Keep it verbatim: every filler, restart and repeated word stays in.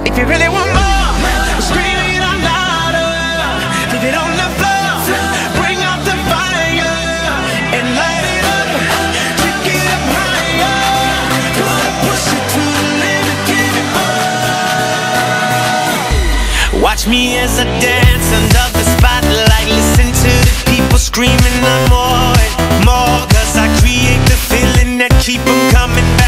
If you really want more, scream it out louder. Leave it on the floor, bring out the fire and light it up, take it up higher. Gonna push it to the limit, give it more. Watch me as I dance under the spotlight. Listen to the people screaming out more and more, 'cause I create the feeling that keep them coming back.